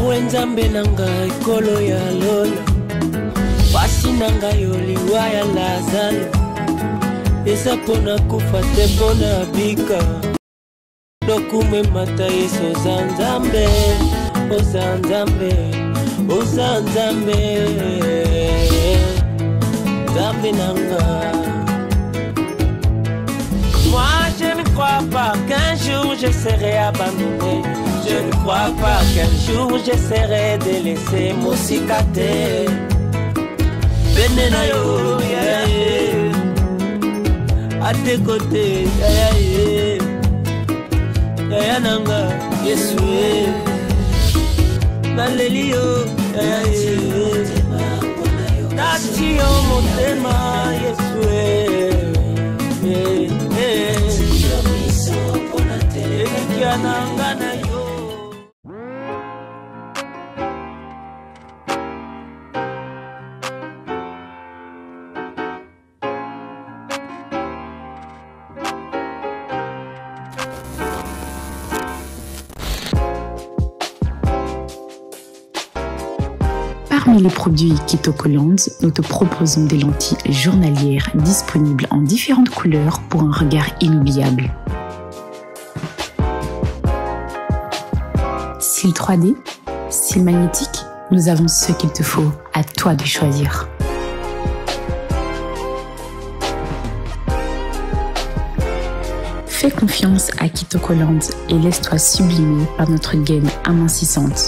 Yawe nzambe nanga ekolo ya lola pasi nanga yoliwa ya lazalo eza pona kufa te pona bika dokume mata yeso zanzambe ozanzambe ozanzambe nzambe nanga. Moi je ne crois pas qu'un jour je serai abandonné. Je ne crois pas qu'un jour j'essaierai de laisser mon cicatrice. Benenayo, yeah, yeah. À tes côtés, yeah, yeah. Yeah, nanga, yesu, Nalelio, yeah, yeah. Tatio, motema, yesu, yeah, yeah. Nanga na yo. Parmi les produits Kitoko Land, nous te proposons des lentilles journalières disponibles en différentes couleurs pour un regard inoubliable. Style 3D, style magnétique, nous avons ce qu'il te faut, à toi de choisir. Fais confiance à Kitoko Land et laisse-toi sublimer par notre gaine amincissante.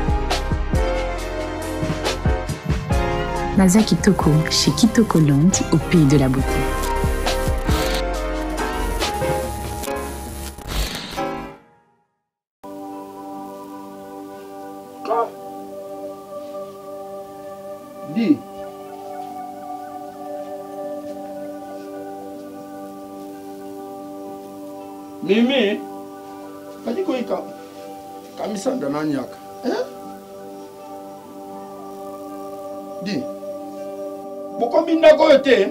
Naza Kitoko chez Kitoko Land au pays de la beauté. Di. Mimi, kadi ko ika kamisanda nanyaka. Di. Boko minda ko yote.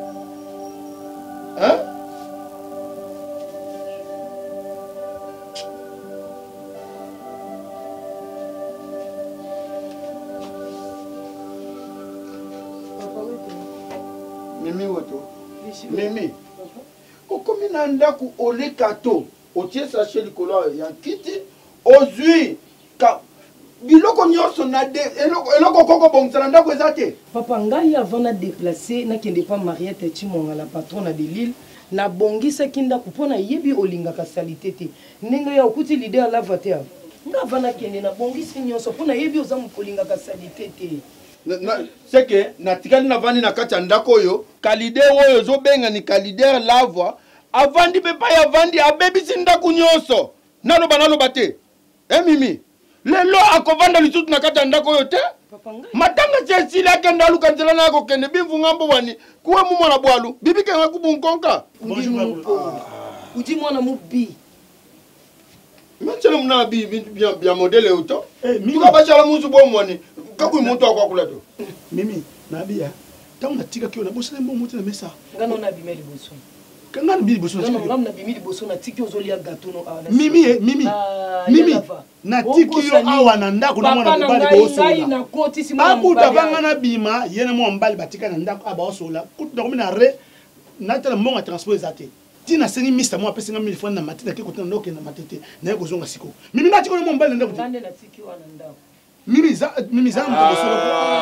Mimi woto. Mimi. Okomi na ndaku olekato. Otie sachet likolo ya kiti. Ozui. Ka biloko nyonso na de eloko koko bongisa ndako ezate. Papa ngai avant na déplacer na kende pa Mariette Chimonga la patronne de Lille na bongisa kinda kupona yebi olingaka salité te. Ninga ya okuti leader la voiture. Nga avant na kende na bongisa nyonso pona yebi ozamu kolingaka salité te. C'est que natikali na vandi na kati ya ndako oyo kalide oyo zo benga ni kalide lava avandi pe pa ya vandi abebisi ndako nyonso naloba te. Mimi lelo akovanda lisutu na kati ya ndako oyo te. Matanga chesile akenda luka nzela na ko kende bivu ngambo wani kuwe mumo na bwalu bibike nga kubunkonka. Uji mwana mubi. Machele muna bi bien modele auto. Tuka bachala musu bo mwani kaku muntu akwa kula to. Mimi na bia tangu natika kio na bosele mbo mutu na mesa. Ngano na bimeli boso. Kangana bili boso. Ngano na bimeli boso na tiki ozolia gato no awa. Mimi na tiki yo awa na ndako na mwana mobali boso. Abu tabanga na bima yene mo mbali batika na ndako aba osola. Kutu na na re na tala monga transport ezate. Tina sengi mista mo apesa 1000 francs na matete ke kotana ndoke na matete na yeko zonga siko. Mimi na tiko mo mbali na ndako. Ngande na tiki wana ndako. Mimi za mtosolo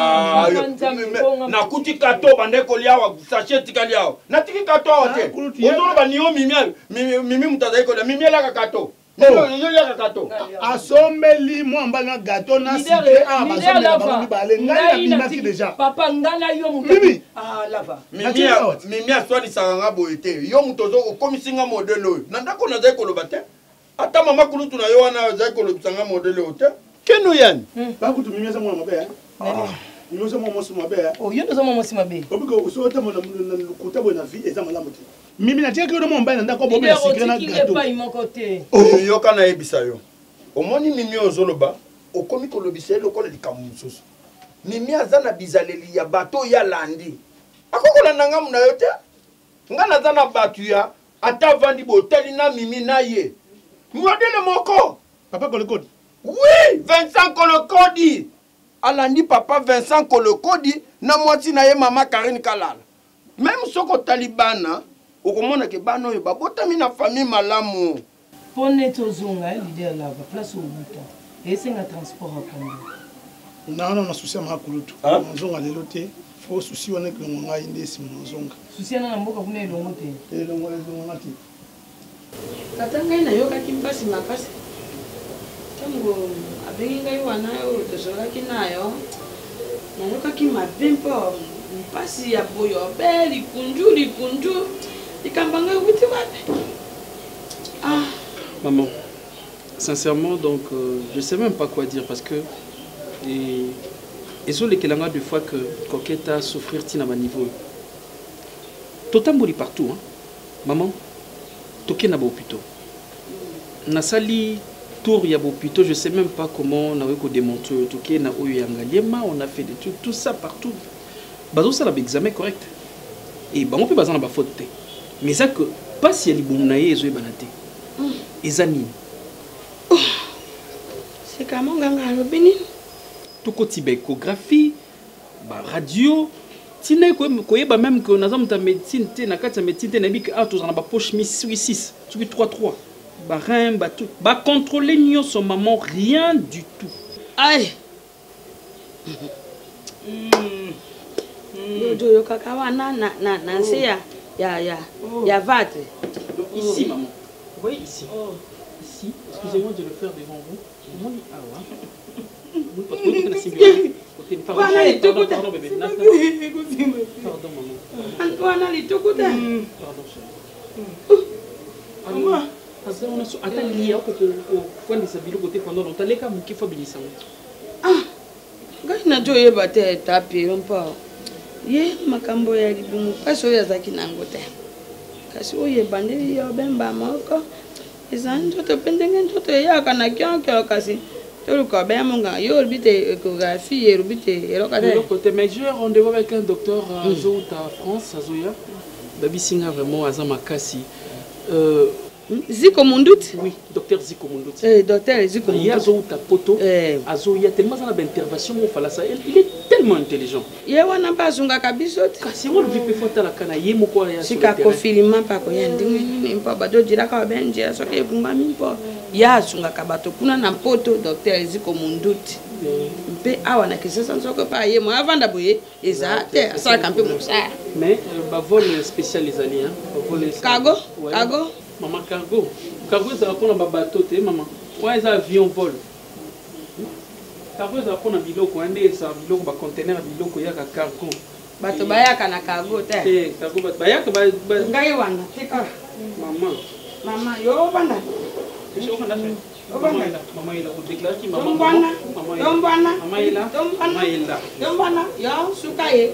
na kuti kato bande ko liawa sachet kaliao na tiki kato wote ozolo banio mimi mutazai ko mimi la kato yo ya kato asomeli mo mbala gato na sike bazomela bango bale ngai na bimaki déjà papa ngala yo mu mimi lava mimi aswani sanga boyete yo mutozo okomisinga modelo na ndako na zai ko lobate ata mama kulutu na yo wana zai ko lobsanga modelo hote kenu yani ba kutu mimi za mwana mabe mimi za mwana mabe oh yo ndo za mwana mabe obiko usota mwana lukuta bona vie eza malamu te mimi na tia kero mo mbala ndako bobe na sikre na gato yo kana ebisa yo omoni mimi ozoloba okomi ko lobisa lokola likamususu mimi azana bizaleli ya bato ya landi akokola nanga muna yo te ngana zana batu ya ata vandi boteli na mimi na ye modele moko papa kolekodi Oui, Vincent Kolokodi. Alandi papa Vincent Kolokodi, na mwati na ye mama Karine Kalala. Même soko talibana, okomona ke bano yo babotami na famille malamu. Pone tozonga leader là, place au buta. Et c'est un transport à prendre. Non, non, souci à ma kulutu. Zonga lelo te. Faut souci wana ke ngonga inde si zonga. Souci na mboka kuna elongo te. Elongo zonga te. Katanga ina yoka kimpasi mapasi. Tango abengi ngai wana yo tozolaki nayo. Na yoka ki mapempo. Mpasi ya boyo be likunju. Ikambanga wuti wapi. Ah, maman. Sincèrement, donc, je ne sais même pas quoi dire parce que et sur les kelanga de fois que Coquette a souffrir tina ma niveau. Totambouli partout, hein. Maman, toké na bopito. Nasali tour ya bopito, je sais même pas comment on a eu démonter toké na oyangaliema, on a fait des trucs, tout ça partout. Bazo ça l'examen correct. Et bah on peut baser na ba faute. Mais ça que pas si elle boumnaye ezo banate. Ezani. C'est comment ganga robini? Tout côté échographie, radio, tine koyeba même que na zamu ta médecine te na kati médecine te na bi que tous en ba poche 6 tu 3 ba rein ba tout ba contrôler nyo son maman rien du tout. Aïe. Yo kakawa na ya vatre. Ici maman. Vous voyez ici. Ici, excusez-moi de le faire devant vous. Pardon, bébé. Pardon, maman. Pardon, mais j'ai rendez-vous avec un docteur à France, à Zoya. Baby Singa vraiment Azama Kassi. Ziko Mundut? Oui, docteur Ziko Mundut. Docteur Ziko Mundut. Il y a Zouta Poto. Azoya tellement d'intervention au Falasa. Il est tellement intelligent. Il y a un ambassadeur Kabisot. Si on veut faire ta la cana, il y a mon quoi. Si kako filima pa ko yandi impa bado jira ka benje so ke kumba mimpo. Ya sunga kabato kuna na poto docteur Ziko Mundut. Mpe awa na kisasa soko pa ye mo avanda boye ezate sa kampe musa. Mais ba vol spécial les alliés hein. Cargo? Cargo? Maman cargo. Cargo ça va prendre ba bateau te maman. Ouais ça avion vol. Cargo ça va prendre biloko ande ça biloko ba conteneur biloko ya ka cargo. Bato bayaka na cargo te. Cargo bato bayaka ba ngai wana tika. Mama yo banda. Je suis banda. Maman il a déclaré qui maman. Maman yo sukaye.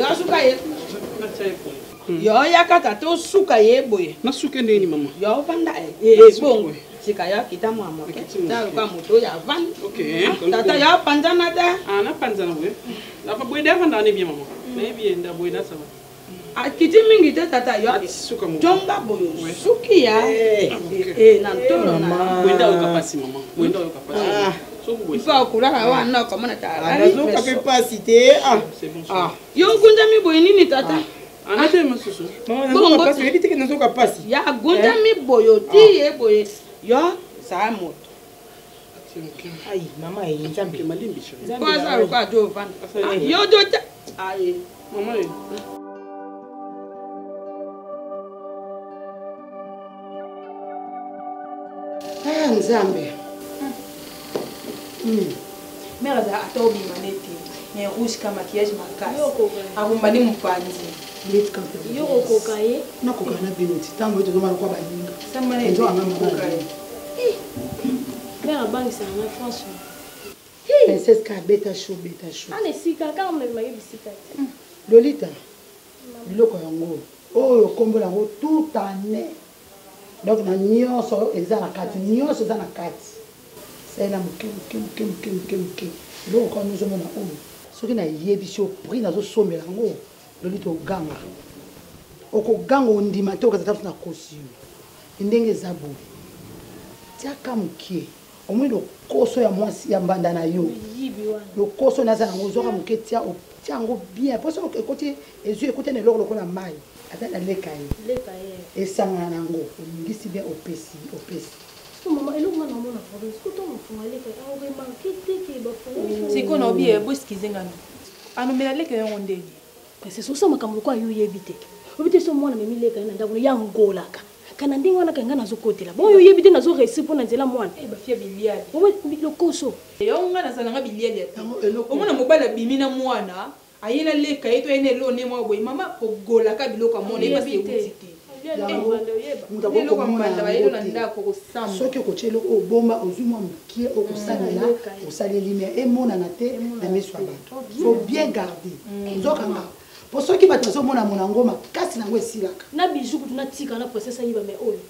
Yo yakata to sukaye boye. Na suke nini mama? Yo banda bongo. Sikaya kita mama. Ta ka moto ya van. OK. Tata ya panjana te. Ah na panjana we. La fa boye da fanda ne bien maman. Na bien nda boye da ça va. Akiti mingi te tata yo. Jonga boyo. Suki ya. Na tolo na. Wenda ukapasi mama. Wenda ukapasi. Il faut courir à un an comme on a capacité. Ah, yo gunda mi boy ni tata. Anate masusu. Maman na pasi ebiti ke nazo kapasi. Ya gunda mi boyo ti e boy. Yo sa moto. Ai mama e nzambe malimbi cho. Kwa sa kwa jo van. Yo do ta. Ai mama e. Nzambe. Mère a tobi maneti. Mais rouge comme maquillage makasi. Arumbani mpanzi. Yoko kokaye. Na kokana binoti. Tango to zoma kwa baninga. Samane ndo kokaye. Mère bangi ça en France. Princesse ka beta show. Ane sika ka on me mari bisika. Lolita. Biloko yango. Oyo kombo yango tout année. Donc na nyonso eza na kati, nyonso eza na kati. C'est là muke. Donc quand nous sommes na o. Soki na yebiso prix nazo somela yango. Lolita oganga. Okoganga ondima te okazata na kosi. Ndenge zabo. Tiaka muke. au moins le koso ya mwasi ya mbanda na yo le koso na za ngo zoka muketia o tiango bien parce que côté et yeux écoutez ne loko na mai ata na lekaye et sanga nango ngisi bien opesi maman elo ngana mona province ko to mfunga leka au be marquete ke ba fo c'est qu'on a bien bo skizenga ano mela leka yo ndeni c'est so sama kambo kwa yo yebite obite so mwana memi leka na ndako ya ngolaka kana ndingo na kanga nazokotela bon yo yebite nazo resi pona nzela mwana ba fia biliali owe lokoso yo ngana sana nga biliali omona mobala bimina mwana ayela leka eto ene lo ne mwa boy mama ko golaka biloko mona e basi utite soki okotyeli obomba ozwi mwa mokie okosalela osaleli me emonana te na miso ya bato faut bien garder nzokanga po soki bato bazomona monango makasi nango esilaka na bijou kutu natika na process ayiba me oyo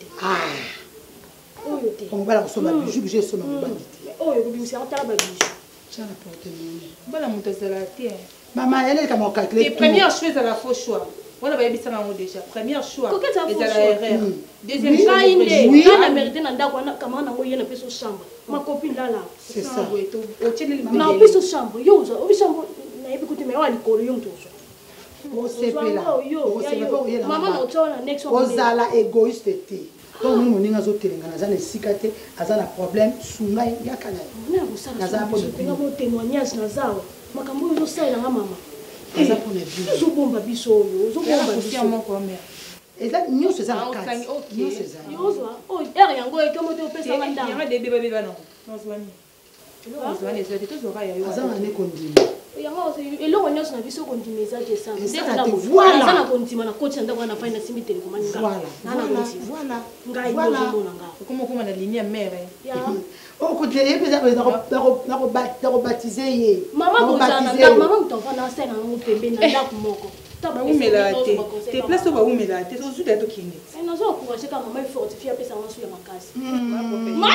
te omobala kosomba bijou bijou esomba mobali te oyo kobimisa otala babijou tiana porte moni bala moto azala te mama eleleka maocalcule première chose à la faux choix. On a déjà déjà première choix. Et deuxième choix. Oui. On a mérité d'andar comment on a envoyé une pièce au chambre. Ma copine là. C'est ça. Na pièce au chambre. Yo, au chambre. Na écoute mais on a l'école yo toujours. On sait pas là. Maman na otona next one. Ozala égoïste té. Donc nous moninga zo telenga na za sikate, azana problème sunga yakana. Na busara. Na za po de témoignage na zawa. Makambo yo sala na mama. Eza pour les vieux. Zobomba biso yo, zobomba biso moko mère. Eza nyonso eza na kati. Nyonso eza. Yozwa. Oh, er yango ekomote opesa banda. Yanga de bébé bébé non. Nozwani. Nozwani ezwa te zora ya yo. Azana ne kondima. Yango eloko nyonso na biso kondimeza te sama. Voilà. Azana kondima na coach ndako na faina simi telekomani nga. Voilà. Ngai ngozomona nga. Comment na ligne mère. Oh, côté, il peut y baptiser. Maman, maman, tu vas dans scène en pembe na ndako moko. Ba umela te. Te place ba umela te. So zuda to kine. Na zo encourager ka maman fortifier pesa masu ya makasi. Mama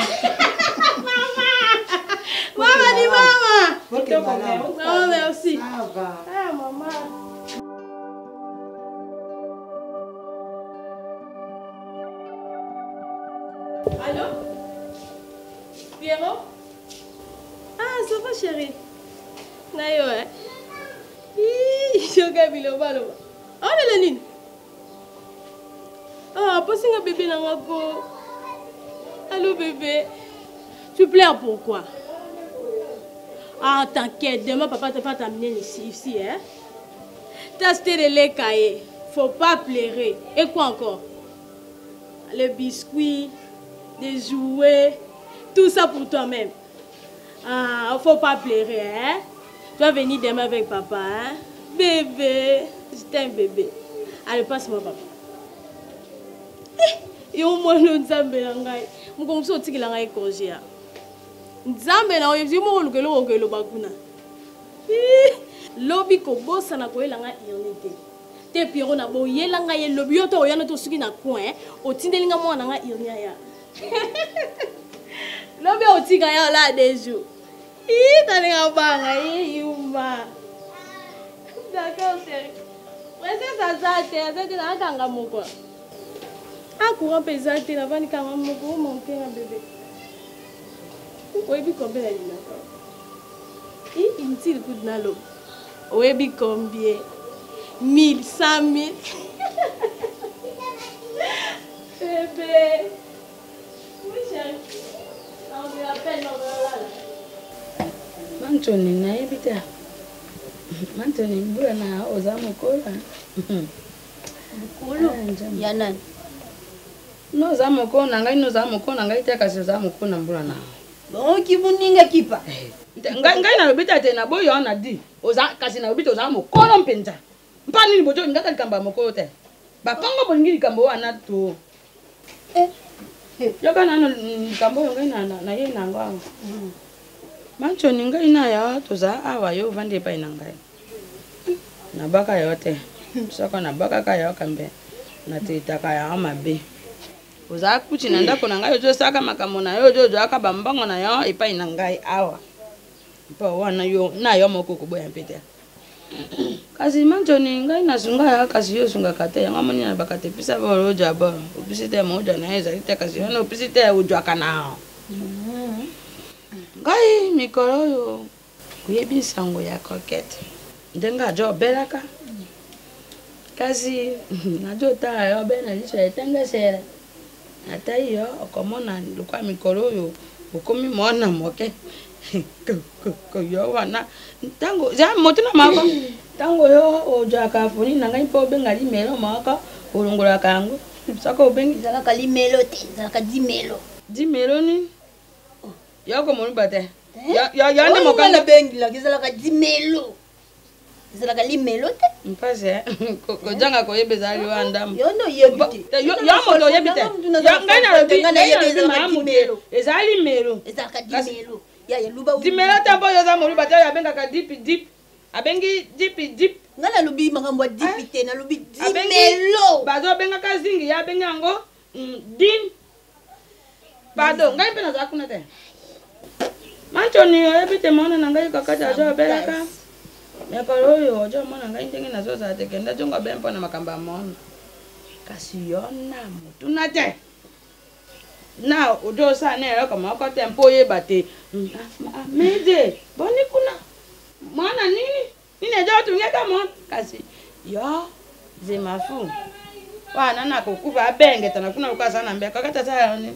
ni mama. Oh, merci. Ça va. Ah maman. Allô? Pierrot? Ah, ça va chérie? Nayo, hein? Yoga biloba loba. Oh, Lénine. Ah, passez un bébé dans ma peau. Allô, bébé. Tu pleures pourquoi? Ah, t'inquiète, demain papa te va t'amener ici, hein? T'as acheté des laits caillés. Faut pas pleurer. Et quoi encore? Les biscuits, des jouets. Tout ça pour toi-même. Ah, faut pas pleurer, hein? Tu vas venir demain avec papa, hein? Bébé, je t'aime, bébé. Allez, passe-moi, papa. Et au moins, nous sommes ngai. Nous sommes sortis de la école. Nzambe na oyo zimo olukelo okelo bakuna. Lobi ko bossa na koyela nga irnité. Te Pierrot na boyela nga ye lobi yo to oyana to suki na coin, otindelinga mwana nga irnia ya. Lobi otika ya la des jours. Talinga banga yuma. D'accord, chérie. Presse ça te na kanga moko. Akura pesate na vani kanga moko monter na bébé. Oyebi combien la linaka? Inutile coup de nalo. Oyebi combien? 1000, 100 000. Bébé. Oui, chérie. On me rappelle, Mantoni, nayebi ta. Mantoni, mbula na oza mokola. Mokolo? Ya nani? No za mokola na ngai no za mokola na ngai te kasi za mokola na mbula na. Bon, kibuninga kipa. Ngai na lobita te na boyo na di. Oza kasi na lobita oza mokola mpenza. Mpani ni bojo ngaka likamba mokola te. Ba pango bolingi likambo wana to. Yoka na likambo ngai na ye na ngwa. Mancho ni ngai na ya toza awa yo vande pa ina ngai. Na baka yote. Soko na baka ka yo kambe. Na tita ka ya mabe. Oza kuti na ndako na ngai ojo saka makambo na yo ojo aka bambango na yo epai na ngai awa. Pa wana yo na yo moko ko boya mpete. Kasi manjo ni ngai na sunga ya kasi yo sunga kate ya ngamoni na bakate pisa ba ojo aba. Opisi te mo ojo na eza ite kasi yo no opisi te ojo aka na. ngai mikolo oyo kuyebi nsango ya coquette ndenga jo belaka kasi najo ta yo bena liso etengesera ata yo okomona lukwa mikolo oyo okomi mwana moke ko yo wana tango ja motuna mako tango yo ojaka funi nanga ipo benga limelo mako ulungola kango sako bengi zalaka limelo te zalaka dimelo ni yo ko moni bate ya ne mokanga bengi la zalaka dimelo zalaka limelo te mpase ko janga ko yebeza ali wandam yo no yebite yo moto yebite ya ngana dimelo ezali melo zalaka dimelo ya luba dimelo tambo yo za moni bate ya benga ka deep abengi deep ngana lubi makambo deep te na lubi dimelo bazo benga ka zingi ya benga ngo din pardon ngai pena za kuna te manchoni yebite mona ngai kakata jo belaka mekolo oyo ojo mona ngai ndenge nazo za te kenda jonga bempo na makamba mona kasi yona mutu na te na ojo sa ne ro kama ko tempo yeba te mede boni kuna mwana nini jo tungeka mona kasi yo zemafu wana na kukuba benge tana kuna ukazana mbeka kata sa nini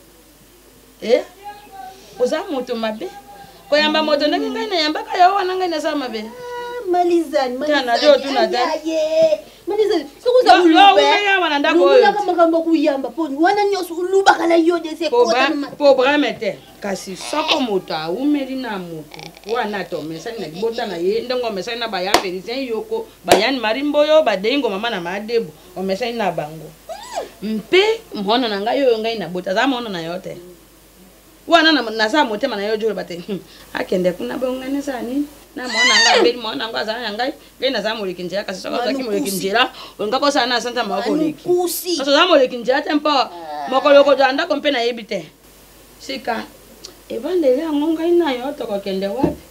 uza mutu mabe ko yamba moto ndenge ngai na yamba ka yo wana ngai na sa mabe malizani tana jo tunata malizani sokuza uluba ya wana ndako uluba kama kamba kuyamba poni wana nyoso uluba kala yo de se kota pobra mete kasi soko moto umeli na moto wana to mesa na bota na ye ndongo mesa na baya felicien yoko bayani marimboyo badengo mama na madebo o mesa na bango mpe mhono na ngai yo ngai na bota za mhono na yote wana na sa motema na yo jolo bate akende kuna bongane sani na mwana nga beli mwana nga za ngai ngai na za mulikinjira kasi soko za kimulikinjira ngako sana santa mako liki so za mulikinjira tempo moko loko janda kompe na yebite sika evandele ngonga ina yo to kokende wapi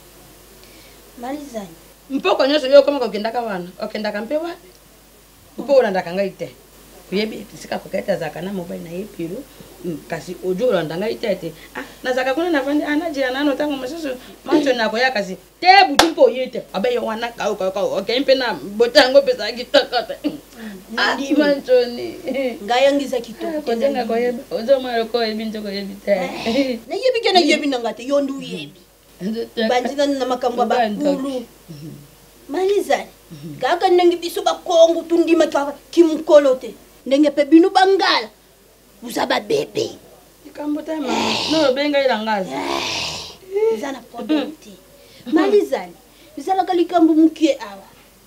malizani mpoko nyoso yo koma kokenda ka wana okenda kampe wapi mpo ulanda kanga ite kuyebi sika koketa zakana mobile na yepiro kasi ojo ndanga itete nazaka kuna navandi anajira nano tango masusu mancho nako ya kasi tebu tumpo yete abe yo wana ka okay mpena botango pesa kitokota ndi mancho ni ngayangiza kitoko kondenga ko yebe ojo maro ko yebi ntoko yebi te na yebi kena yebi nangate yondu yebi banjina na makamba bakulu malizani kaka nangi biso bakongo tundima kimkolote ndenge pe binu bangala uzaba bebe ikambo tema no benga ilangazi zana podoti malizani uzala kalikambo mukie awa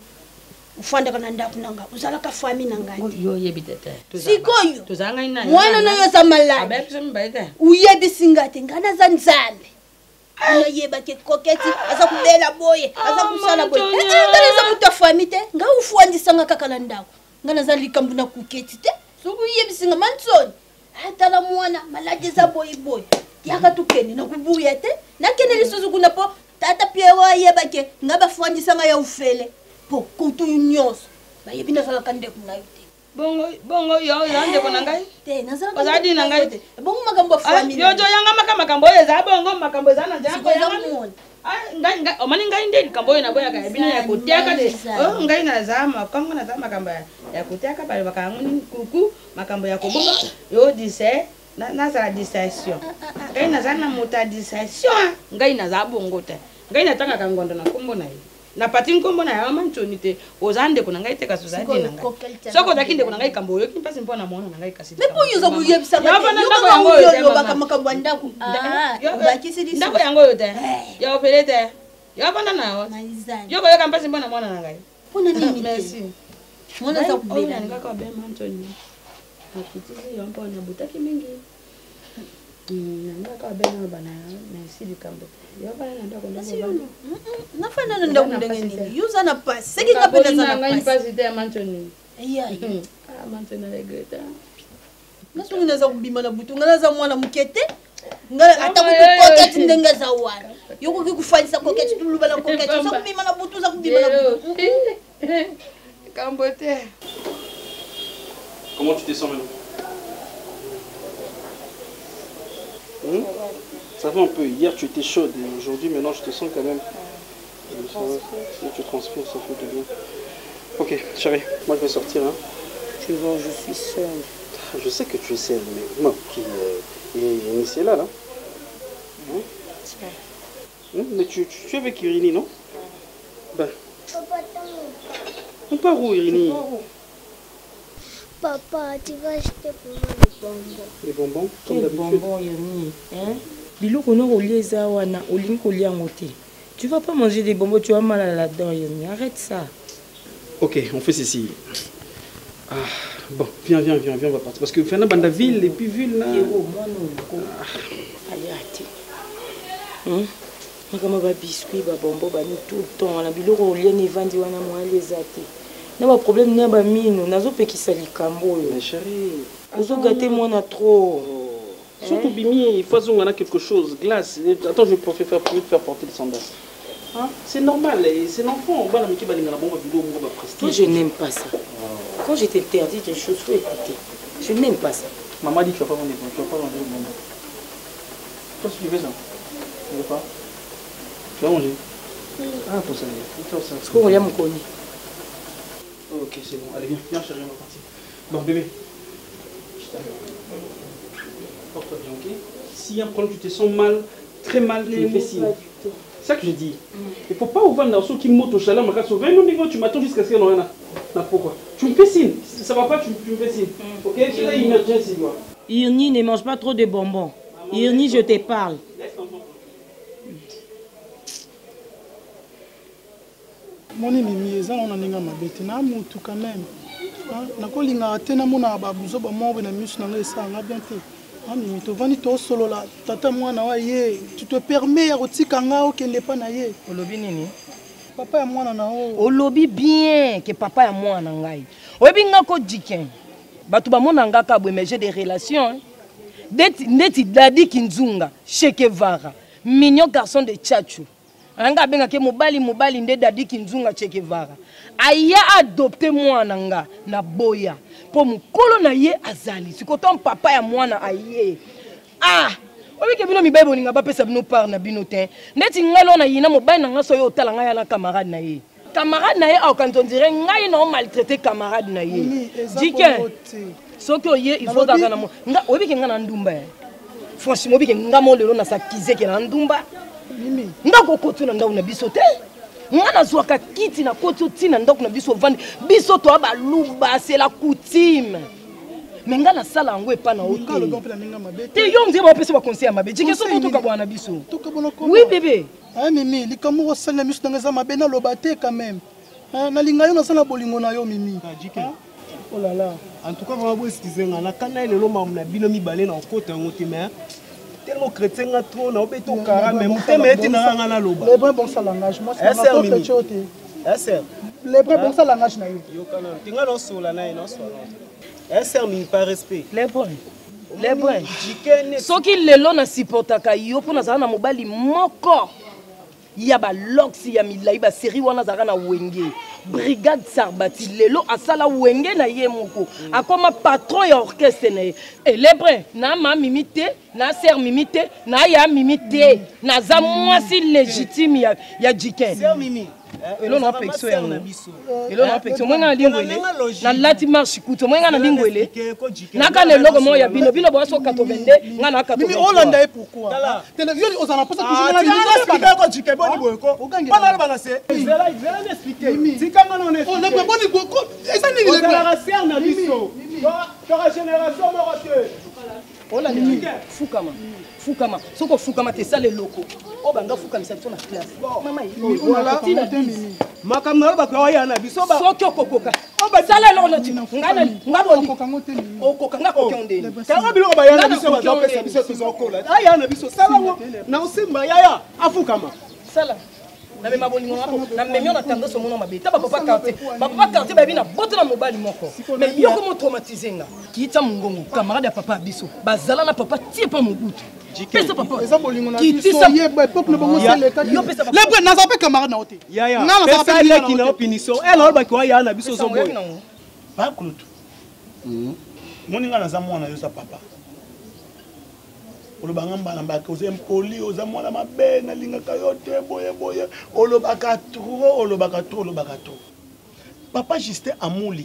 ufanda kana ndaku nanga uzala ka fami nanga yo yebitete sikoyo tuzanga ina mwana no yo samala abepiso mbaite uyebi singate ngana za nzambe ana yeba ke koketi asa kubela boye asa kusala boye ngana za mutafami te nga ufuandisa nga kakala ndaku ngana za likambo na kuketi te suku yebi singa mansoni atala mwana malaje za boy yaka tukeni na kubuya te nakene lisuzu kuna po tata piewa yebake ngaba fuandisa nga ya ufele po kutu nyos ba yebi na sala kande kuna yote bongo yo yande kona ngai te nazala ozadi na ngai te bongo makambo family yo jo yanga makambo za bongo makambo za na jango yanga ngai omani ngai ndeli kambo na boya ka bina ya kutiaka de ngai na zama kama na zama kamba ya kutiaka bali bakanguni kuku makambo ya kobonga yo dise na za disation ngai na zana muta disation ngai na za bongo te ngai na tanga kangondo na kombo na ye na pati nkombo na ya manchoni te ozande kuna ngai te kaso za dina ngai soko zakinde kuna ngai kambo yo kimpasi mpona mwana na ngai kasi mepo yo za buyebisa ya bana ndako yango yo makambo ndaku bakisi disi ndako yango yo te ya opelete ya bana na yo yo ko yo kampasi mpona mwana na ngai pona nini merci mwana za kubela ngaka be manchoni akitisi yo mpona butaki mingi ngaka be na bana na sili kambo yo bana ndako ndako nafana ndaku ndengeni yuza na pass seki kapenda sana pass pass te manchoni manchoni regreta nasungu naza kubima na butu ngana mwana mukete ngala atakukoketi ndenge za wana yoko kikufanyisa koketi tulubala koketi za kubima na butu za kubima na butu kambote. Comment tu te sens maintenant? Ça va un peu. Hier, tu étais chaude. Et aujourd'hui, maintenant, je te sens quand même. Tu transpires, ça fait du bien. Ok, chérie, moi je vais sortir. Hein. Tu vois, je suis seule. Je sais que tu es seule, mais moi, c'est là. Mais tu es avec Irini, non? Ben. On part où, Irini? Papa, tu vas acheter pour moi les bonbons. Comme d'habitude. Bonbons, Irini. Biloko no kolia za wana, olingi kolia ngote. Tu vas pas manger des bonbons, tu vas mal à la dent, Irini. Arrête ça. Ok, on fait ceci. Ah, bon, viens, on va partir. Parce que Fana Banda ville et puis ville là. Comme ba biscuit, ba bonbon, ba tout le temps. La biloko kolia ni vandi wana moi les athées. N'a pas problème ni ba mino, nazo pe kisali kambo. Mais chérie, ozo gâter moi na trop. Surtout Bimi, il faut qu'on a quelque chose, glace. Attends, je vais faire porter le sandal. Hein? C'est normal, c'est l'enfant. Je n'aime pas ça. Quand je t'interdis des choses, il faut écouter. Je n'aime pas ça. Maman dit que tu vas pas manger, tu vas pas manger le bonbon. Toi, tu veux ça? Tu veux pas? Tu vas manger? Ah, pour ça. Est-ce qu'on regarde mon connu? Ok, c'est bon. Allez, viens, chérie, on va partir. Bon, bébé. Je t'aime. Porte-toi bien, ok? Si y a un problème, tu te sens mal, très mal, tu me fais signe. C'est ça que je dis. Il ne faut pas ouvrir dans ce qui monte au chalet, tu m'attends jusqu'à ce qu'il y ait un pourquoi. Tu me fais signe. Si ça ne va pas, tu me fais signe. Ok? Tu as une urgence, toi. Irni, ne mange pas trop de bonbons. Irni, je te parle. Mon mimi, eza na ninga mabete na mutu quand même. Nakolinga tena mona babuzo ba moko na misu na ngesa nga bien te. Mimi to vani to solo la tata mwana wa ye. Tu te permets ya kotika nga okende pa na ye. Olobi nini? Papa ya mwana na o. Olobi bien que papa ya mwana ngai. Oyebi nga ko diken. Batu ba mona nga ka bwemeje des relations. Ndeti dadi kinzunga, Chekevara. Mignon garçon de Tchatchou. Anga benga ke mobali nde dadi kinzunga Chekevara. Aya adopté mwana nga na boya. Po mukolo na ye azali. Sikoto papa ya mwana aye. Obi ke bino mibebo ninga ba pesa bino par na bino te. Ndeti ngalo na yina mobali na nga so yo tala nga ya na camarade na ye. Camarade na ye au quand on dirait ngai no maltraiter camarade na ye. Diken. Soki oye il faut kaka na mo. Nga obi ke nga na ndumba. Franchement obi ke nga mo lelo na sakize ke na ndumba. Mimi. Ndako kotu na ndako na biso te. Ngana zwaka kiti na kotu tina ndako na biso vandi. Biso to ba luba, c'est la coutume. Mais ngana sala ngo epa na hotel. Ngalo donc la ninga mabete. Te yo mzee ba pesa ba conseiller mabe. Dike so moto ka bwana biso. Oui bébé. Mimi, likamu ko sala misu ngeza mabe na lobate quand même. Na linga yo na sala bolingo na yo Mimi. Oh là là. En tout cas, vraiment, vous excusez, on a quand même le nom de Binomi Balé dans le côté, tellement chrétien a trop, on a béton carré, mais on t'a mis dans la loba. Les vrais bons salangage, moi c'est ma propre chose. Les vrais bons salangage, na yo. Yo kana, tinga no sola na ino sola. SR mi par respect. Les bons. Soki lelo na supportaka yo pour na zana mobali moko. Ya ba loxi ya milai ba série wana zaka na wenge. Brigade Sarbati lelo asala wenge na ye moko akoma patron ya orchestre na ye elebre na ma mimite na ser mimite na ya mimite na za mwasi légitime ya Diken ser mimi elo na pexo ya elo na pexo mwenga lingwele na lati marche kuto mwenga na lingwele na kana logo mo ya bino boso 82 nga na 80 mimi olanda e pourquoi télévision ozana posa toujours na bino expliquer ko Diken boni boyeko bana bana se zela expliquer tika ngana on est on ne peut pas ni beaucoup eza nini le la ser na biso la génération morote ola ni fukama soko fukama te sale loko o banga fukama sa na classe mama voilà makamna ba kwa ya na biso ba soko kokoka o ba sale lo na ti ngana ngabo okoka ngako konde kanga bilo ba ya na biso ba pesa biso tuzokola aya na biso sala na usimba yaya afukama sala na me mabolingo na me miona tendance mona mabeta papa quartier ba bina boto na mobali moko mais yo ko mo traumatiser nga kita mungongo camarade ya papa biso bazala na papa tie pa mobutu pesa papa eza bolingo na biso ye ba peuple bongo seleka yo pesa papa le bwe na zape camarade na ote yaya pesa le ki na opiniso ela ba ko ya na biso zo boy ba kutu moninga na za mwana yo sa papa olobanga mbala mbaka oza impoli oza mwana mabe nalingaka yo te boye boye olobaka trop papa Justin Amuli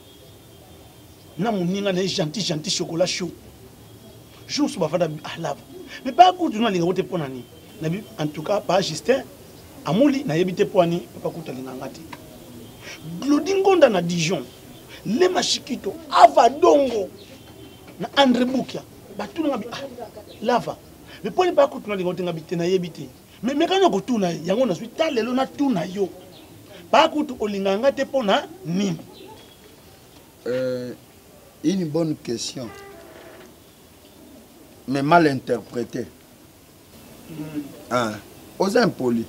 na moninga na gentil chocolat chaud jour so bafada alava mais pas kutu na linga wote pona ni nabi en tout cas papa Justin Amuli na yebite poani papa kutu linga ngati Glodingonda na Dijon le mashikito ava dongo na André Bukia batuna ngabi lava mais poni pas kutu na linga wote ngabite na yebite mais mekanya ko tuna yango na suite lelo na tuna yo pas kutu olinga ngate pona nini une bonne question mais mal interprétée. Aux impolis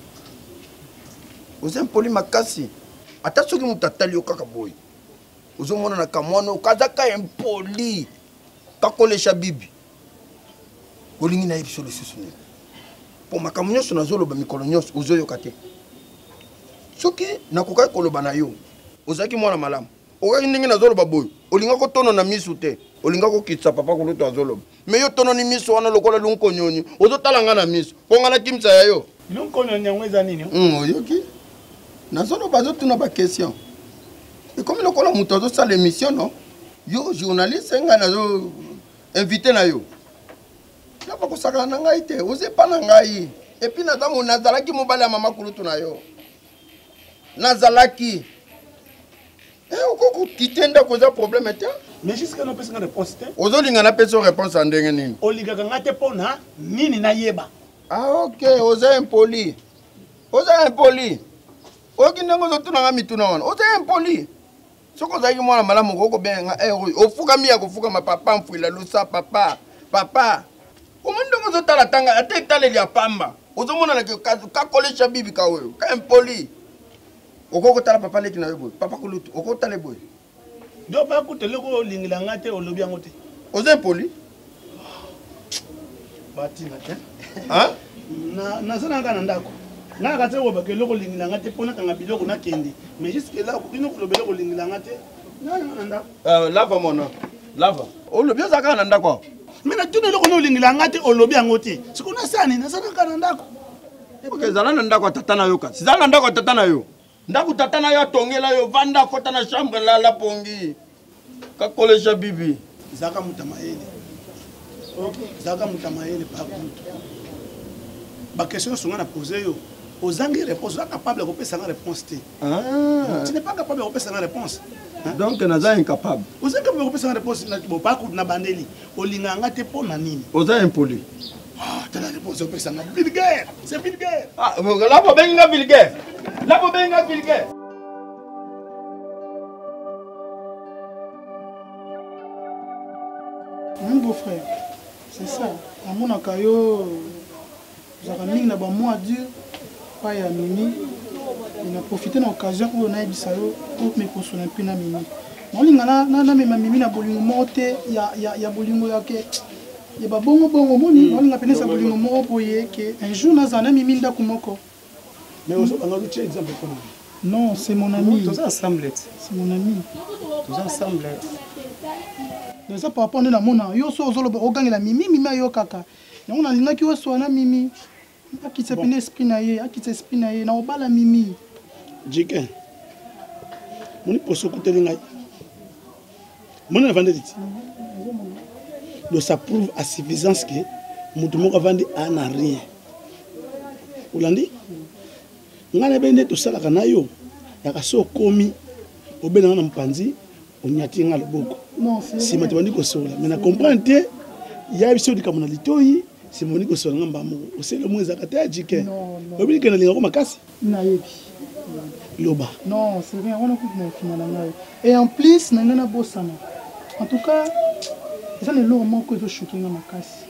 makasi ata soki moto atali yo kaka boye ozomona na kamwana okazaka impoli kakolesha bibi olingi na yebiso lisusu nini mpo makambo nyonso nazoloba mikolo nyonso ozoyoka te soki nakokaki koloba na yo ozalaki mwana malamu okaki ndenge nazoloba boye olinga kotono na misu te olinga kokitisa papa kulutu azoloba me yo tono ni misu wana lokola lunkonyonyi ozotala nga na misu mpo nga nakimisa ya yo lunkonyonyi yango eza nini oyoki nazoloba azotuna baquestion ekomi lokola moto azosala émission no yo journaliste ngai nazo invité na yo ya bakosakana na ngai te ozepa na ngai epuis nazalaki mobali ya mama kulutu na yo nazalaki okokokite ndako eza problème te mais jusqu'à na pesa réponse te ozolinga na pesa réponse en ndenge nini olingaka nga te pona nini nayeba ok oza impoli oki ndenge ozotuna nga mituna wana oza impoli soki ozalaki mwana malamu okobenga ofukami ya kofukama papa mfuila lusa papa omoni ndenge ozotala tanga ate etaleli ya pamba ozomona kakolesha bibi ka oyo ka impoli okokotala papa leki na yo boye papa kulutu okotala boye do ba kuteleko olingila nga te olobi yango te oza impoli batina te nazanaka na ndako nga kati okobaka eloko olingila nga te mpona kanga biloko nakende mais jusque là okokino koloba eloko olingila nga te nanga na ndako lava mona lava olobi ozalaka na ndako me natuna eloko na olingila nga te olobi yango te siko nasani nazanaka na ndako ezala na ndako ya tata na yo kasi ezala na ndako ya tata na yo ndako tata na yo atongela yo vanda kota na chambre lala pongi kakolesha bibi zaka mutamayele pakutu baquestion songa na pose yo ozangi réponse oza capable ya kopesa nga réponse te tu n'es pas capable ya kopesa nga réponse donc naza incapable oza capable ya kopesa nga réponse pakutu na bandeli olinga nga te mpo na nini oza impoli tala réponse opesa nga vulgaire c'est vulgaire lapo bengi nga vulgaire Mon beau-frère, c'est ça. À mon akayo, vous avez mis là-bas mois dur, pas y a mimi. Il a profité de l'occasion où on a dit ça, pour me consommer un peu na mimi. On y a na mimi na bolingo monté, ya bolingo ya ke. Il y a bon moni, on a peine sa bolingo mo boye que un jour na zana mimi nda kumoko. Mais on a eu un exemple comment? Non, c'est mon ami. Tous ensemble. C'est mon ami. Tous ensemble. Ça par rapport à la mona, yo so zolo ogangi la mimi yo kaka. Yango na linga ki wo so na mimi. Akitse pene esprit na ye, na obala mimi. Jike. Moni poso kuteli ngai. Moni na vendre dit. Donc ça prouve à suffisance que mutu moko vandi ana rien. Olandi? Ngana bende to sala kana yo. Yaka so komi obena na mpanzi. Onyati nga loboko. Non, c'est si matibandi ko sola. Mais na comprendre te ya biso di kamona litoyi si moni ko sola ngamba mo. Osele mo ezaka te ajike. Non. Obi kana linga ko makasi. Na yebi. Loba. Non, c'est rien, on a coupé mon final ngai. Et en plus, na ngana bosana. En tout cas, ça ne lo mo ko to choquer nga makasi.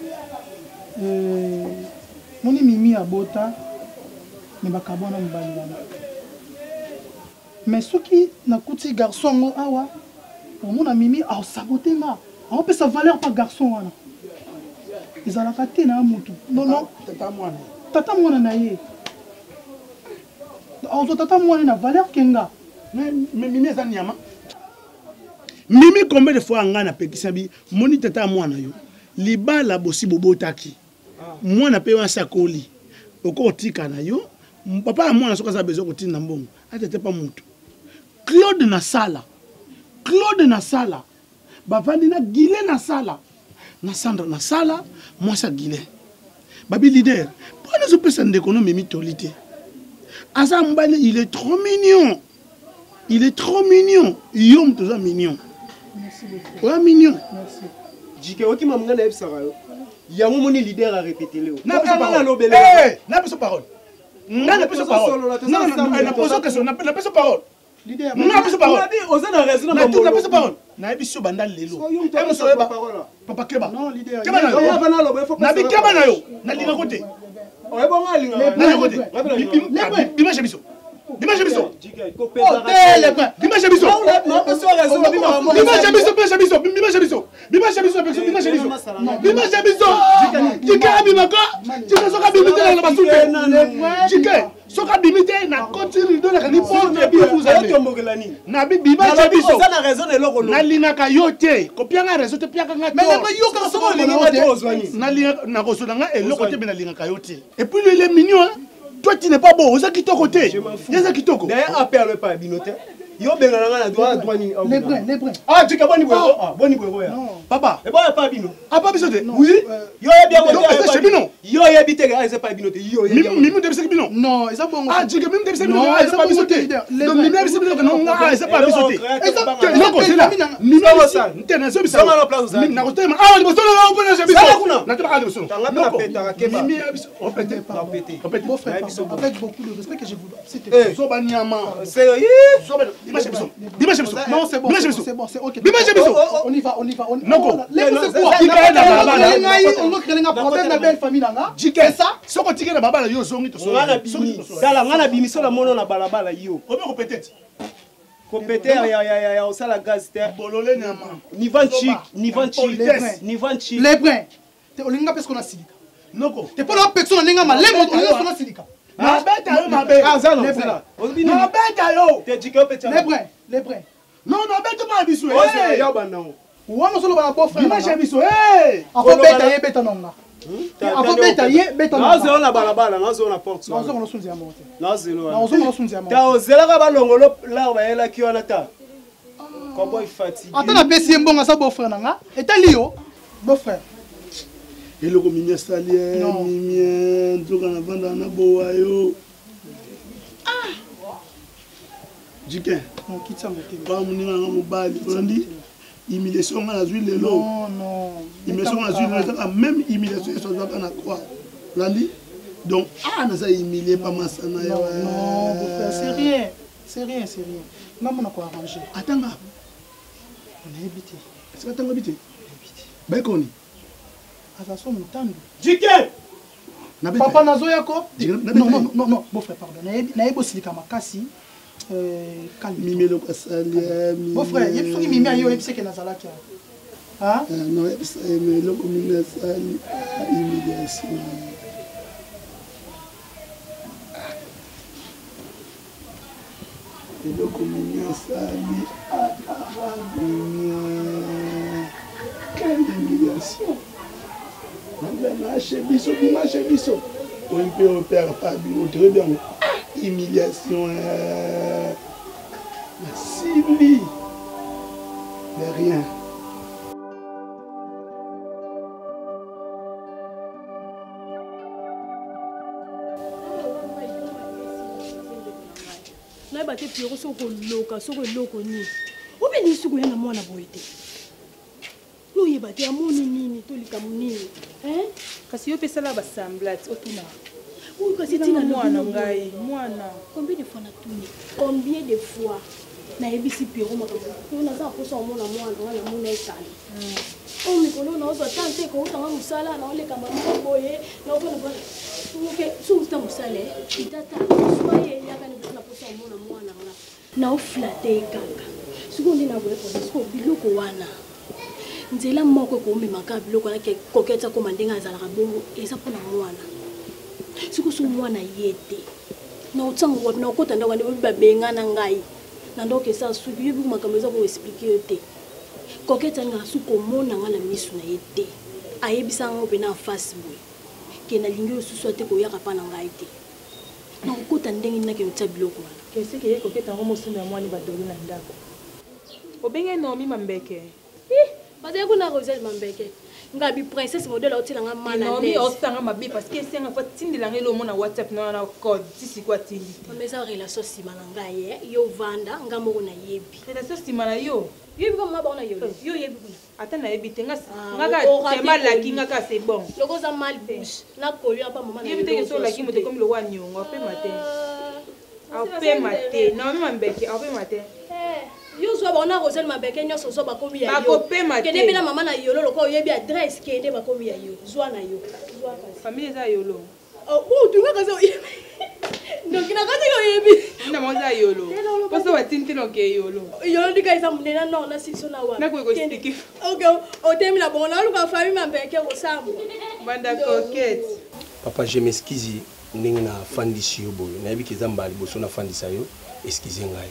Moni mimi abota ne bakabona mbali wana. Mais ceux qui n'ont pas de garçon, pour mon ami, ils saboté. On peut sa valeur par garçon. Ils ont la carte na mutu. Non. Tata mwana na ye. Tata mwana na valeur kenga. Mais mimi za nyama. Mimi combien de fois ngana pekisa bi moni tata mwana yo. libala bosi bobotaki mwana pe wa sakoli oko tika na yo papa mwana soka za besoin kotina mbongo atete pa mutu Claude Nasala bavandi na Guilé Nasala na Sandra Nasala mwasa Guilé babi leader pour nous opérer en économie mitolité asa mbale il est trop mignon yom toujours mignon merci beaucoup ouais mignon merci Jike oki mamanga na ebsaka yo ya moni leader a répéter le na beso parole na beso parole leader na beso parole ozana raison na tout na beso parole na ebiso banda lelo papa keba non leader keba na yo na bi keba na yo na linga kote oyebonga linga na kote dimanche biso dimanche biso soka bimite na continue de la riposte et puis vous allez na bimanche biso na linaka yo te kopianga raison te pianga nga mais na yo ka soko linga te ozwani na linga na kosona nga eloko te na linga ka yo te et puis lui il est mignon hein. Toi tu n'es pas beau, oza kitoko te. Yeza kitoko. D'ailleurs appelle pas binote. Yo bengana na droit ni. Les brins. Ah, tu boni boyo. Ah, boni boyo ya. Papa. Et bon pas bino. Ah pas biso te. Oui. Yo ya bien ko. C'est bino. Yo ya bité ga c'est pas binote. Yo ya. Mimu de bino. Non, ça bon. Ah, tu que mimu de bino. Ah, c'est pas biso te. Donc mimu de bino non, ah, c'est pas biso te. Non, c'est là. Mimu ça. Ntena so bisa. Na ko tema. Ah, biso na ko na biso. Na te ba biso. Mimu biso. On pété pas. On pété. Mon frère, avec beaucoup de respect que je vous donne. C'était Sobaniama. Sérieux? Non, c'est bon, c'est ok. On y va. Non, on a problème la belle famille là. C'est ça? Ce qu'on tire la baba yo zongi to. Ngana bimiso la mono na balabala yo. Obe peut-être. Compéter ya osala gaz te. Bololé nyama. Ni vanchi. Les brins. Te olinga parce qu'on a silika. Noko. Te pas la personne ninga malemo on a silika. Na beta yo mabe. Les brins. Na beta yo. Te jike peta. Les brins. Non, beta ma biso. Eh, ya bana. Wana solo ba beau frère. Dimanche biso. Eh. Ako beta nonga. Ako beta nonga. Nazo na balabala, nazo na porte. Nazo na sunzi ya monte. Nazo na sunzi ya monte. Ta ozela ka balongolo la ba yela ki wana ta. Ko boy fatigué. Ata na pesi mbonga sa beau frère nanga. Etali yo. Beau frère. Eloko mimia salie, mimia nzoka na vanda na boa yo. Jike. Non, quitte ça, pas mon nom à mobile. Humiliation à la huile de l'eau. Non. Humiliation à la huile de l'eau. Même humiliation, ça doit pas croire. Landi. Donc, on a humilié pas ma sana. Non, c'est rien. C'est rien. Non, on a quoi arranger. Attends. On a évité. Est-ce que tu as évité? Bekoni. Attention, mon tando. Jike. Papa Nazo Yako. Non, beau frère, pardon. Naïbo Silika Makasi. Mimelo Kasalia. Beau frère, il faut que Mimi aille au EPC que Nazalaki. Hein? Non, mais le communal sali humiliation. Le communal sali quelle humiliation. Marché biso. On peut faire pas très bien. Humiliation. Simbi. Mais rien. Na ba te piro soko loko ni. Obe ni suku yana mwana boyete. No yeba te amoni nini to likamunini. Kasi yo pesa la basamblat otuna. Oui, kasi tina mwana ngai. Mwana. Combien de fois na tuni? Combien de fois na ebisi piro makambo. Yo na za posa mwana wana mona esali. Oh mikolo na ozo tante ko utanga musala na ole kama boye na okona ba. Okay, so uta musale. Itata soye yakani na posa mwana wana. Na oflate kaka. Sikundi na boye ko siko biloko wana. Nzela moko ko memaka biloko na ke koketsa ko mandenga azala kabongo eza pona mwana. Sikusu mwana yete. Na utsango wa na okota ndawa ndi babenga na ngai. Na ndoke sa suki yebi makameza ko expliquer yote. Koketsa nga suko mona nga na misu na yete. ayebisa ngo pena face boy ke na lingi osusu ate koyaka pa na ngai te na okota ndenge naki otya biloko wana kese ke ye koketa ngo mosundo ya mwani badoli na ndako obenge Naomi Mambeke bazali kuna Roselle Mambeke nga bi princesse modèle otela nga mana Naomi osanga mabe parce que senga fa tindela ngelo mona WhatsApp na code tisi kwa tindi mais ça relation sima na ngai yo vanda nga moko na yebi relation sima na yo yebi ko maba na yo yo yebi kuna ata na yebi tenga ngaka tema la kinga ka c'est bon loko za mal bouche na kolio pa mama na yebi te so la kinga te comme le wa nyongo pe matin ape matin Naomi Mambeke ape matin yo zo ba ona Roselle Mambeke nyoso zo ba komi ya yo bakope matin kende bina mama na yolo loko yebi adresse kende ba komi ya yo zwa na yo zwa kasi famille za yolo oh tunga kazo donc na kazo yo yebi na moza yolo poso batinte no ke yolo yolo dika isa munena no na siso na wa na ko expliquer okay o temi la bona luka famille Mambeke ko sambo banda coquette papa je m'excuse ndenge na fandisi yo boyo na yebi kezamba liboso na fandisa yo excuse ngai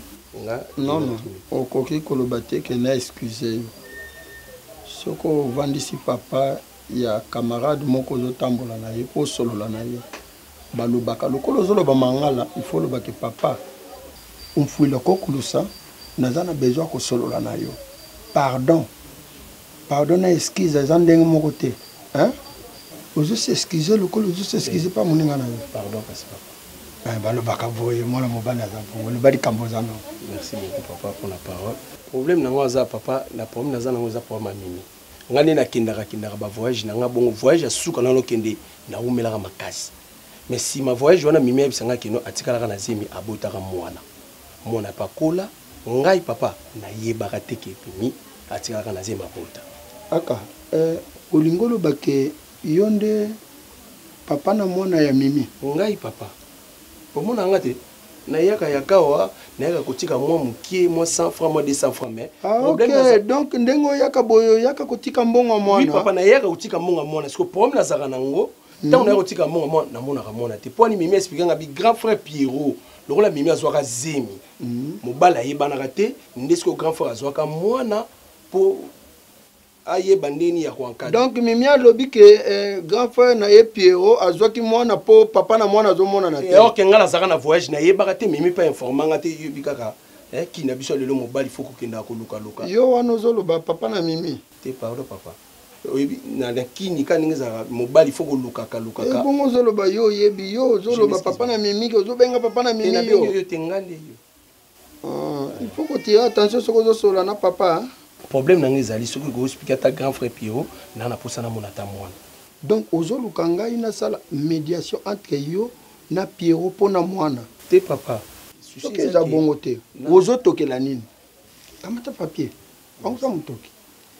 non okoki koloba te ke na excuse yo soko ovandisi papa ya camarade moko ozotambola na ye mpo osolola na ye balobaka lokolo ozoloba mangala il faut loba ke papa omfuila kokulusa naza na besoin kosolola na yo pardon na excuse eza ndenge moko te ozosi excuse lokolo ozosi excuse pa moninga na yo pardon kasi papa balobaka voye mwana mobali aza bongo lobali kambo eza no. Merci beaucoup papa pour la parole. Problème nango aza papa na problème naza nango za problème mimi. Ngani na kindaka ba voyage nanga bongo voyage asuka nano kende na umelaka makasi. Mais si ma voyage wana mimi ebisanga kino atikala na zemi abotaka mwana. Mona pakola ngai papa na yebaka teke pimi atikala na zemi abota. Aka olingolo bake yonde papa na mwana ya mimi. Ngai papa pomona ngate na yaka yakawa na yaka kotika mwa mukie mwa 100 francs mwa 200 francs mais ok donc ndengo yaka boyo yaka kotika mbongo mwana oui papa na yaka kotika mbongo mwana siko problème na zaka nango tant na yaka kotika mbongo mwana na mona ka mwana te poni mimi expliquer bi grand frère Pierrot lokola mimi azwaka zemi mobala yebana te ndesiko grand frère azwaka mwana po aye bandeni ya kwankada donc mimi alobi ke grand frère na ye Pierrot azwaki mwana po papa na mwana azomona na te ok ngala zaka na voyage na yebaka te mimi pa informanga te yobi kaka ki na biso lelo mobali foko kenda ko luka yo wana ozoloba papa na mimi te pardon papa oyebi na kini kaninga za mobali foko luka bongo ozoloba yo yebi yo ozoloba papa na mimi ke ozobenga papa na mimi yo tengande yo il faut que tu aies attention soko ozosola na papa problème nangi zali soki ko expliquer ta grand frère Pierrot na posa na mona ta mwana donc ozoluka ngai na sala médiation entre yo na Pierrot pona mwana te papa soki eza bongo te ozotokela nini kamata papier onza motoki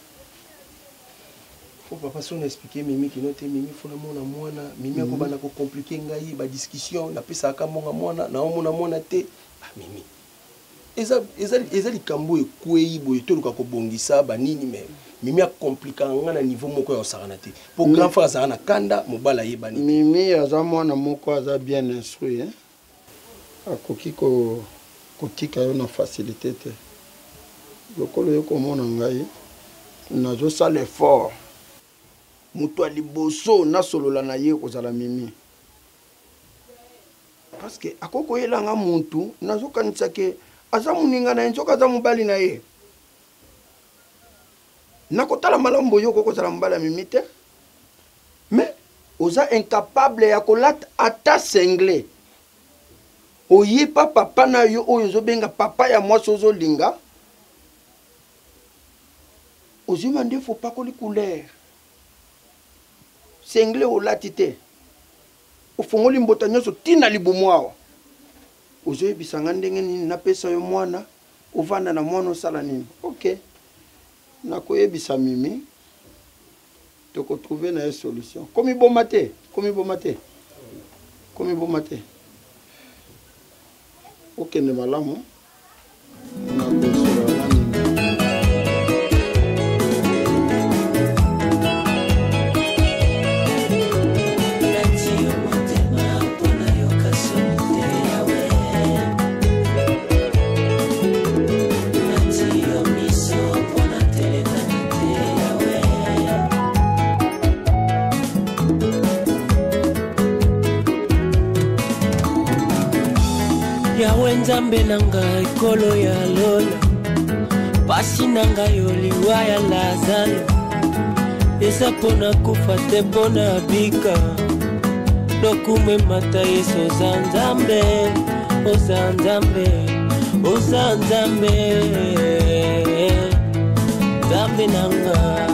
faut papa son expliquer mimi ki note mimi fona mona mwana mimi akobana ko compliquer ngai ba discussion na pesa ka mwana na omona mwana te mimi eza likambo ekwei boye toluka kobongisa banini me mimi akomplika nga na niveau moko ya osakana te po grand frère azala na kanda mobala yebani mimi aza mwana moko aza bien instruit akoki kotika yo na facilité te lokolo yo komona ngai nazosala effort moto ya liboso nasolola na ye kozala mimi parce que akoki koyelanga muntu nazokanisa ke aza muninga na nzoka aza mobali na ye nakotala malamu boyo kokozala mobali ya mimi te mais oza incapable ya kolata ata sengle oyepa papa na yo oyo ozobenga papa ya mwasi ozolinga ozima nde faut pas koli couleur sengle olati te ofongoli mbota nyonso tina libumu awa ozoyebisanga ndenge nini napesa yo mwana ovanda na mwana osala nini ok nakoyebisa mimi tokotrouve na ye solution komi boma te okende malamu yawe nzambe nanga ekolo ya lola pasi nanga yo liwa ya lazalo eza mpona kufa te mpona bika lokumemata yesu oza nzambe oza nzambe oza nzambe nzambe nanga.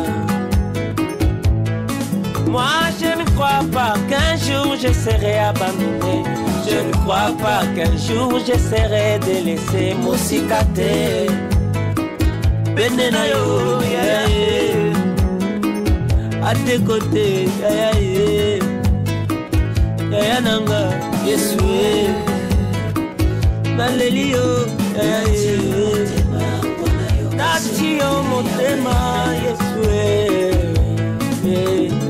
Moi je ne crois pas qu'un jour je serai abandonné. Je ne crois pas qu'un jour j'essaierai de laisser mon cicatrice. Benena yo, yeah, yeah. À tes côtés, yeah, yeah. Yeah, nanga, yesu, naleli yo, yeah, yeah. Nati yo motema, yesu, yeah.